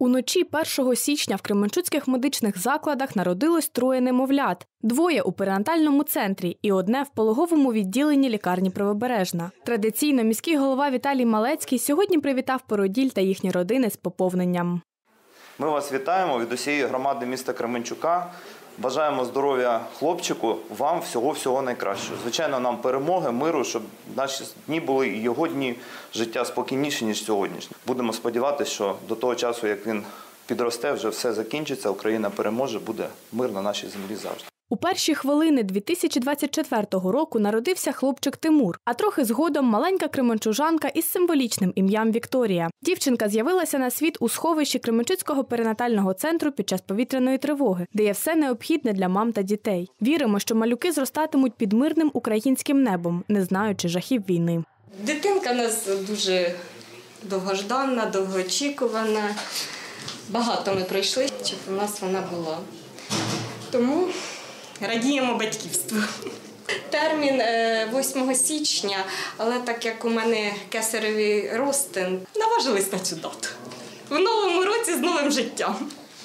Уночі 1 січня в кременчуцьких медичних закладах народилось 3 немовлят. 2 у перинатальному центрі і 1 в пологовому відділенні лікарні Правобережна. Традиційно міський голова Віталій Малецький сьогодні привітав породіль та їхні родини з поповненням. Ми вас вітаємо від усієї громади міста Кременчука. Бажаємо здоров'я хлопчику, вам всього-всього найкращого. Звичайно, нам перемоги, миру, щоб наші дні були і його дні життя спокійніші, ніж сьогоднішні. Будемо сподіватися, що до того часу, як він підросте, вже все закінчиться, Україна переможе, буде мир на нашій землі завжди. У перші хвилини 2024 року народився хлопчик Тимур, а трохи згодом маленька кременчужанка із символічним ім'ям Вікторія. Дівчинка з'явилася на світ у сховищі Кременчуцького перинатального центру під час повітряної тривоги, де є все необхідне для мам та дітей. Віримо, що малюки зростатимуть під мирним українським небом, не знаючи жахів війни. Дитинка у нас дуже довгожданна, довгоочікувана. Багато ми пройшли, щоб у нас вона була. Тому радіємо батьківству. Термін 8 січня, але так як у мене кесаревий розтин, наважились на цю дату. В новому році з новим життям.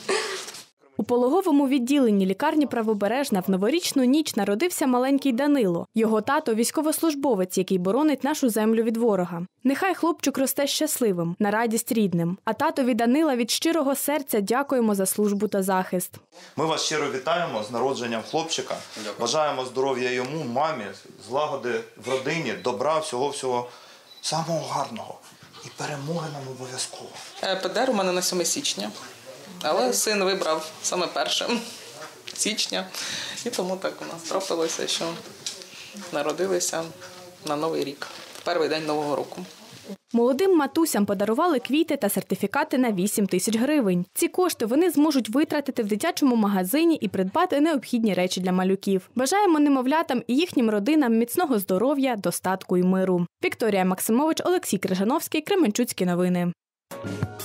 У пологовому відділенні лікарні Правобережна в новорічну ніч народився маленький Данило. Його тато – військовослужбовець, який боронить нашу землю від ворога. Нехай хлопчик росте щасливим, на радість рідним. А татові Данила від щирого серця дякуємо за службу та захист. Ми вас щиро вітаємо з народженням хлопчика. Бажаємо здоров'я йому, мамі, злагоди в родині, добра, всього-всього самого гарного. І перемоги нам обов'язково. ПДР у мене на 7 січня. Але син вибрав саме 1 січня. І тому так у нас трапилося, що народилися на Новий рік, в перший день Нового року. Молодим матусям подарували квіти та сертифікати на 8 тисяч гривень. Ці кошти вони зможуть витратити в дитячому магазині і придбати необхідні речі для малюків. Бажаємо немовлятам і їхнім родинам міцного здоров'я, достатку і миру. Вікторія Максимович, Олексій Крижановський, Кременчуцькі новини.